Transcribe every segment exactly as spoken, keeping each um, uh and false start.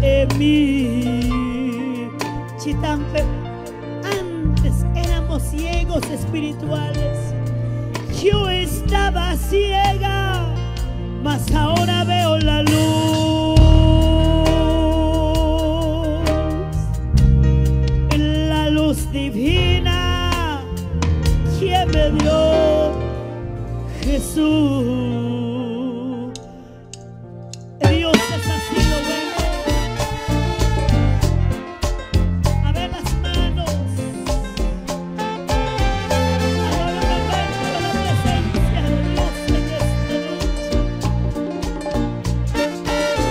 en mí. Chitampe, antes éramos ciegos espirituales. Yo estaba ciega, mas ahora veo la luz. La luz divina que me dio Jesús. Dios es así lo bueno. A ver las manos. Ahora me vengo a la presencia de Dios en esta noche.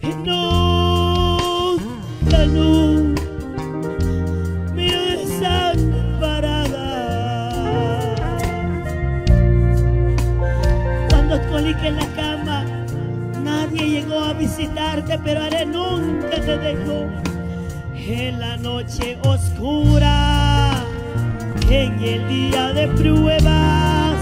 nunca, nunca me desamparará. Cuando colique en la cama, nadie llegó a visitarte, pero haré nunca te dejó. En la noche oscura, en el día de pruebas,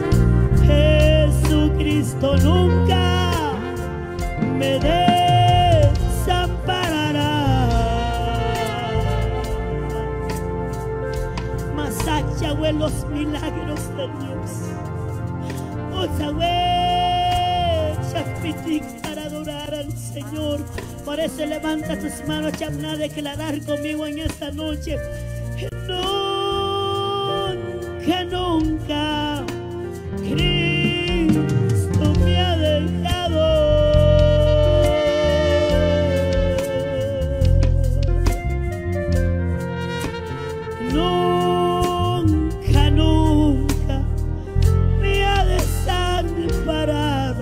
Jesucristo nunca me desamparará. Mas allá en los milagros de Dios, otra vez para adorar al Señor. Por eso levanta tus manos, chamna, a declarar conmigo en esta noche: nunca, nunca Cristo me ha dejado. Nunca, nunca me ha desamparado.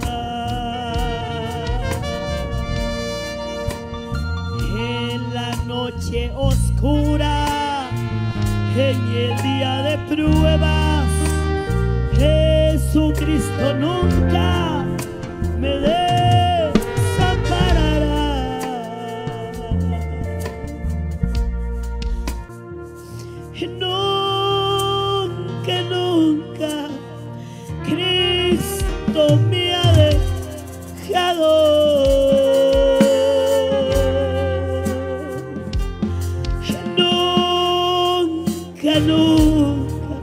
En la noche oscura, en el día de pruebas, Jesucristo nunca me desamparará. Nunca, nunca Cristo me ha dejado. Nunca, nunca.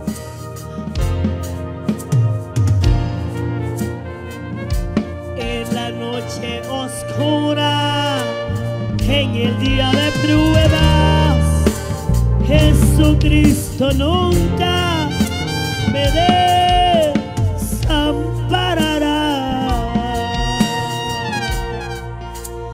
En la noche oscura, en el día de pruebas, Jesucristo nunca